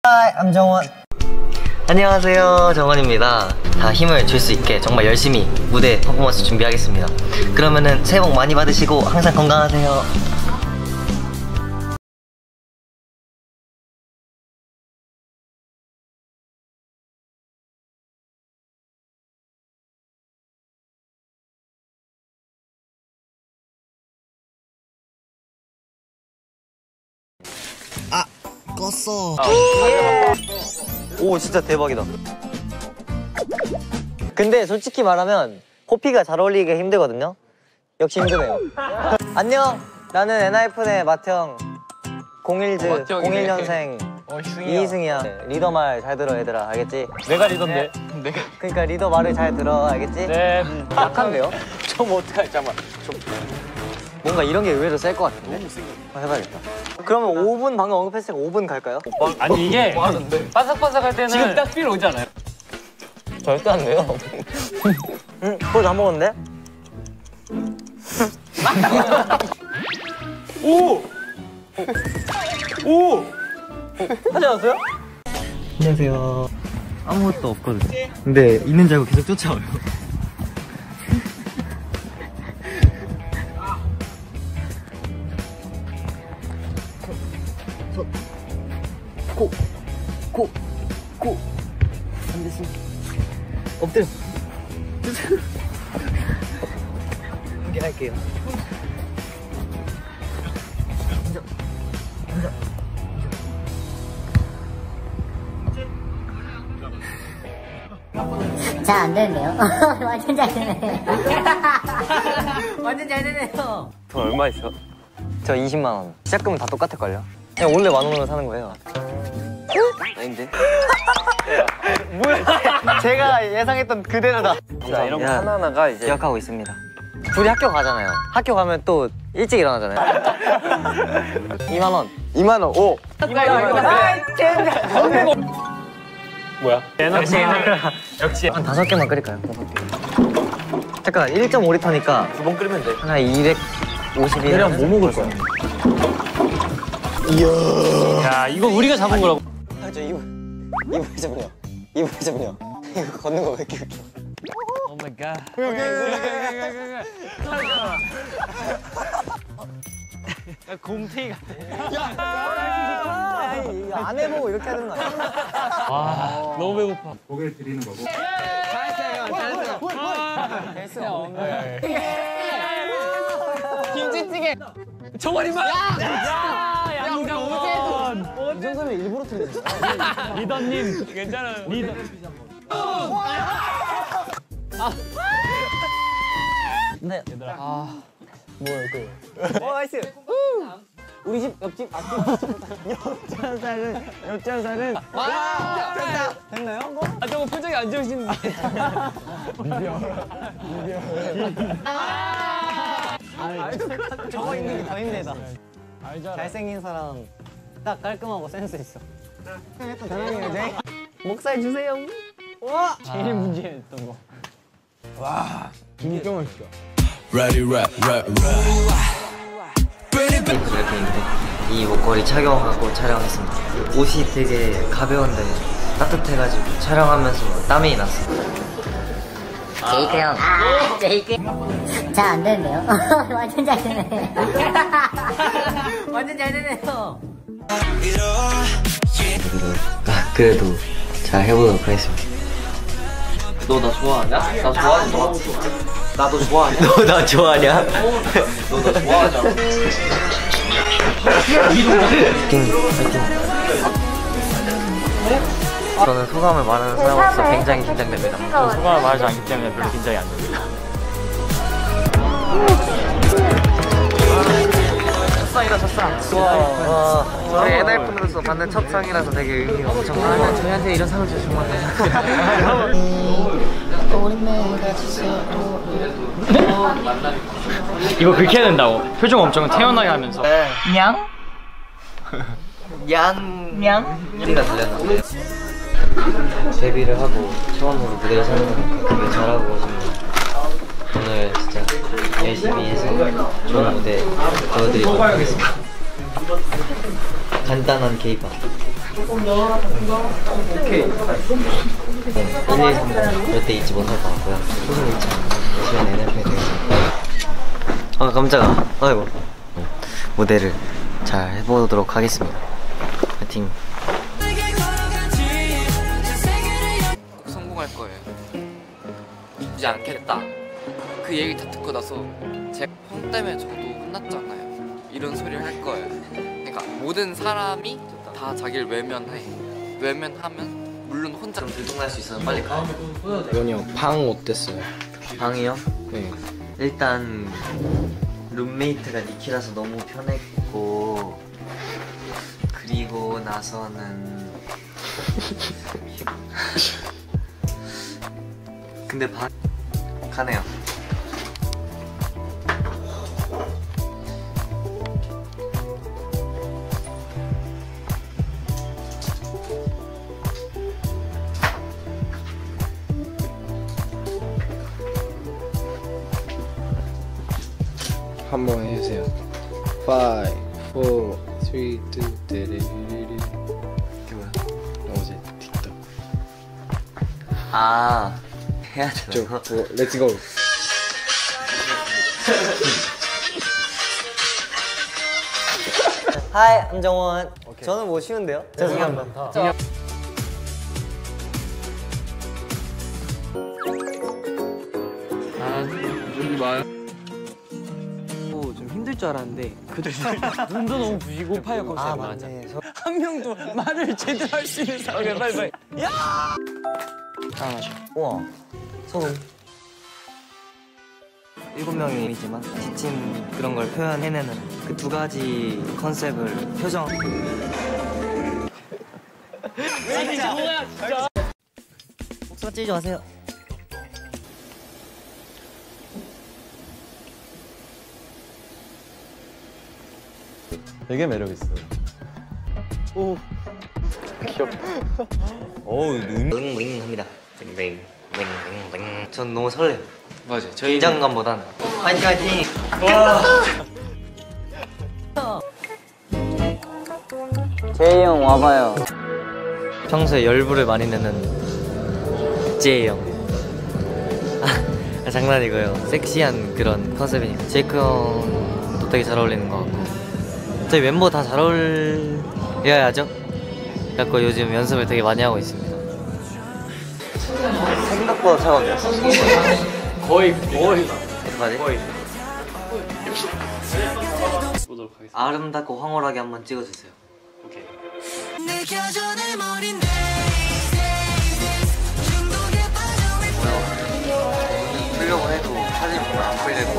Hi, I'm 정원. 안녕하세요, 정원입니다. 다 힘을 줄 수 있게 정말 열심히 무대 퍼포먼스 준비하겠습니다. 그러면은 새해 복 많이 받으시고 항상 건강하세요. 아, 껐어. 오, 진짜 대박이다. 근데 솔직히 말하면 호피가 잘 어울리기가 힘들거든요. 역시 힘드네요. 안녕, 나는 엔하이픈의 마태형 01년생 이희승이야. 리더 말 잘 들어 얘들아, 알겠지? 내가 리더인데. 네. 그러니까 리더 말을 잘 들어, 알겠지? 네. 약한데요? 좀 어떡하지? 잠깐만. 뭔가 이런 게 의외로 셀 것 같은데? 한번 해봐야겠다. 그러면 5분 방금 언급했으니까 5분 갈까요? 아니 이게 바삭바삭할 때는 지금 딱 필 오잖아요. 절대 안 돼요. 그거 다 먹었는데? 오! 오! 하지 않았어요? 안녕하세요. 아무것도 없거든요. 근데 있는 줄 알고 계속 쫓아와요. 고! 안 됐어. 엎드려. 함께 할게요. 앉아. 잘 안 되는데요? 완전 잘 되네. 완전 잘 되네요. 돈 얼마 있어? 저 20만 원. 시작금은 다 똑같을걸요? 그냥 원래 10,000원으로 사는 거예요. 아닌데? 뭐야? 제가 예상했던 그대로다. 자, 이런 거 하나하나가 이제 기억하고 있습니다. 둘이 학교 가잖아요. 학교 가면 또 일찍 일어나잖아요. 2만 원. 2만 원. 오. 뭐야? 역시 한 5개만 끓일까요? 5개. 잠깐 1.5리터니까 2번 끓이면 돼. 하나 250일. 그냥 뭐 먹을 거야? 이야. 야, 이거 우리가 잡은 거라고. 저 이불 좀요. 이불 좀요. 이거 걷는 거 왜 이렇게 웃겨? 오 마이 갓. 곰탱이 같아. 아니, 이거 안 해보고 이렇게 하는 거 아니야? 아, 너무 배고파. 고개를 드리는 거고. 됐어요. 김치찌개. 정원이만. 야, 양장 오재돈. 이 정도면 일부러 틀리지. 리더님, 괜찮아요. 리더. 네. 얘들아. 뭐야 이거? 나이스. 우리 집 옆집 옆전살은 됐나요? 아, 저거 표정이 안 좋으신데. 저거 있는 게 더 힘들다. 잘생긴 사람 딱 깔끔하고 센스 있어. 대단히 목살 주세요. 와. 제일 문제였던 거. 와, 진짜 맛있어. Ready, rap, rap, rap. 이렇게 있는데 이 목걸이 착용하고 촬영했습니다. 옷이 되게 가벼운데 따뜻해가지고 촬영하면서 땀이 났어요. 제이크 형. 제이크. 잘 안 되는데요? 완전 잘 되네. 완전 잘 되네요. 그래도 잘 해보도록 하겠습니다. 너 나 좋아하냐? 나 좋아하지 너? 나도 좋아하냐? 너 나 좋아하냐? 너 나 좋아하잖아. 파이팅. 저는 소감을 말하는 사람으로서 굉장히 긴장됩니다. 저는 소감을 말하지 않기 때문에 별로 긴장이 안 됩니다. 첫상이다, 첫상. 저희 엔하이픈으로서 받는 첫 상이라서 되게 의미가 엄청 많아요. 저희한테 이런 상을 주셔서 정말 감사합니다. 이거 그렇게 해야 된다고. 표정 엄청 태연하게 하면서. 냥? 냥? 소리가 들렸나 봐요. 데뷔를 하고 처음으로 무대에 서는 거니까 되게 잘하고 오늘 진짜 열심히 해서 좋은 무대 보여드리도록 하겠습니다. 간단한 케이팝. 오케이. 1, 2, 3번 절대 잊지 못할 것 같고요. 소승 2차 시간 NF에서 아 깜짝아. 아이고. 무대를 잘 해보도록 하겠습니다. 파이팅. 꼭 성공할 거예요. 죽지 않겠다. 그 얘기 다 듣고 나서 제 형 때문에 저도 혼났잖아요. 이런 소리를 할 거예요. 그러니까 모든 사람이 다 자기를 외면해. 외면하면 물론 혼자 좀 들통날 수 있어서 빨리 가야 돼. 이건이 형 방 어땠어요? 방이요? 네. 일단 룸메이트가 니키라서 너무 편했고, 그리고 나서는 근데 방 가네요. 한번 해주세요. 5, 4, 3, 2, 데리리리. 이게 뭐야? 어제 틱톡. 아 해야 저, 되나? 렛츠고. 하이 안정원. 저는 뭐 쉬운데요? 죄송합니다. 좀 힘들 줄 알았는데 눈도 너무 부시고 파이어 컨셉 맞아. 한 명도 말을 제대로 할 수 있는 사람이 빨리. 야! 하나씩. 우와. 소금. 7명이지만 지친 그런 걸 표현해내는 그 두 가지 컨셉을 표정. 진짜 뭐야 진짜. 목소리 찌지 마세요. 되게 매력 있어요. 오. 어우 눈. 윙윙 합니다. 윙윙. 전 너무 설레요. 맞아요. 저희 긴장감보단 파이팅 파이팅. 와. 제이 형 와봐요. 평소에 열불을 많이 내는 제이 형. 장난이고요. 섹시한 그런 컨셉이니까 제이크 형도 되게 잘 어울리는 것 같고 저희 멤버 다 잘 어울려야죠. 그래서 요즘 연습을 되게 많이 하고 있습니다. 생각보다 차가워요. 거의. 거의. 아름답고 황홀하게 한번 찍어주세요. 오케이. 풀려고 해도 사진 보면 안 풀리고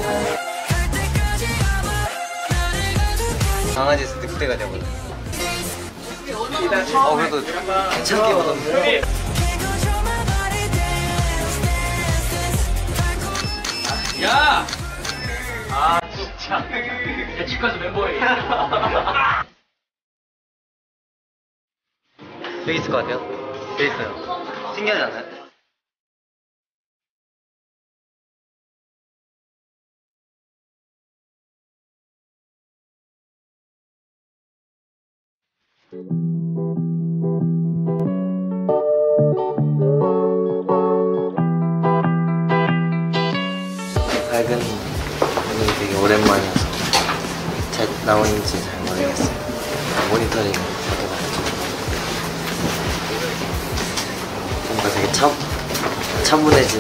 강아지에서 늑대가 되거든. 그래도 괜찮게 오던데. 야! 아 진짜. 야 집까지 멤버해. 여기 있을 것 같아요? 여기 있어요. 신기하지 않아요? 밝은 오늘 되게 오랜만이어서 잘 나오는지 잘 모르겠어요. 모니터링 해봐야죠. 뭔가 되게 차분해진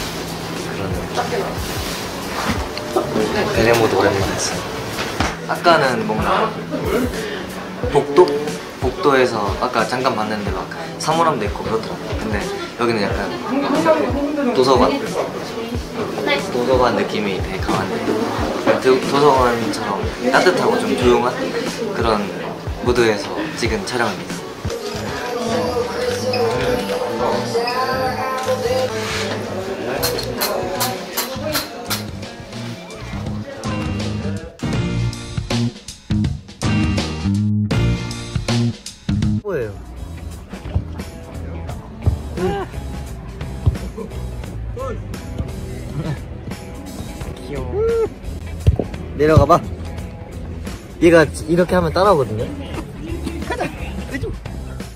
그런 베레모드 오랜만에 했어요. 아까는 뭔가 복도에서 아까 잠깐 봤는데 막 사물함도 있고 그렇더라고요. 근데 여기는 약간 이렇게 도서관 느낌이 되게 강한데 도서관처럼 따뜻하고 좀 조용한 그런 무드에서 찍은 촬영입니다. 뭐예요? 귀여워. 내려가봐. 얘가 이렇게 하면 따라오거든요. 가자.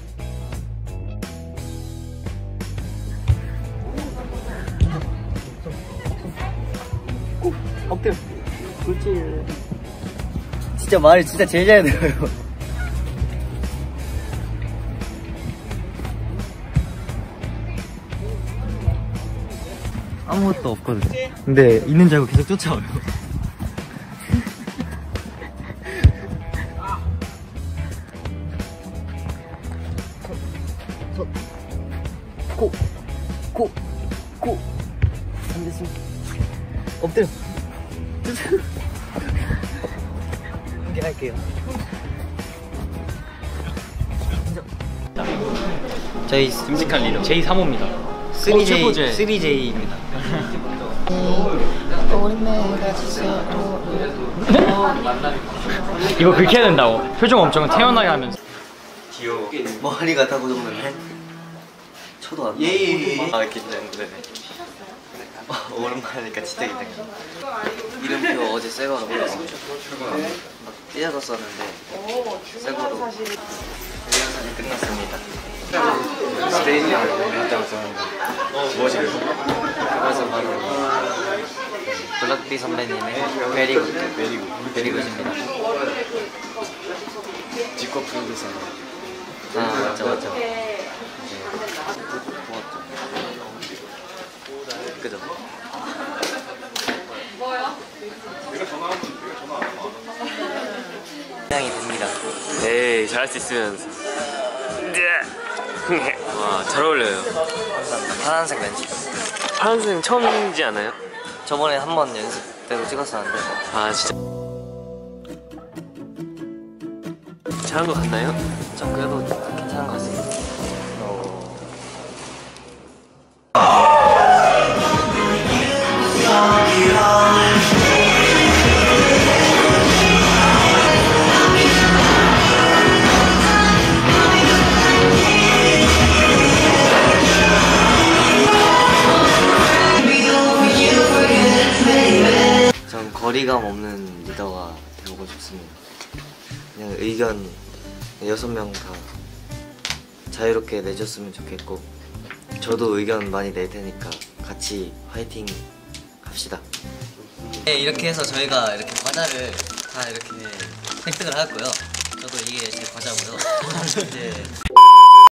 진짜 말을 진짜 제일 잘 들어요. 아무것도 없거든요. 근데 있는 줄 알고 계속 쫓아와요. 고! 안 됐습니다. 엎드려. 함께 할게요. 저희 듬직한 리더 J3호입니다. 3J입니다. 이거 그렇게 해야 된다고. 표정 엄청 태연하게 하면서. 귀여워. 머리가 다 고정됐네. 쳐도 안 나. 아, 이렇게 되는데. 오랜만이니까 진짜 기대돼. 이름표 어제 새 거로 막 찢어졌었는데 새 거로 훈련사진 끝났습니다. 스테이지를 했다고 썼는데 무엇이래요? 그것은 바로 블락비 선배님의 베리굿입니다. 직업 프로듀서. 아, 맞죠. 고맙죠. 그죠? 긴장이 됩니다. 에이, 잘할 수 있으면. 와, 잘 어울려요. 감사합니다. 파란색 렌즈. 파란색 처음이지 않아요? 저번에 한 번 연습 때도 찍었었는데. 아, 진짜. 잘한 것 같나요? 좀 그래도 괜찮은 것 같습니다. 전 거리감 없는 리더가 되고 싶습니다. 그냥 의견 6명 다 자유롭게 내줬으면 좋겠고, 저도 의견 많이 낼 테니까 같이 화이팅 합시다. 네, 이렇게 해서 저희가 이렇게 과자를 다 이렇게 획득을 하고요. 저도 이게 제 과자고요. 이제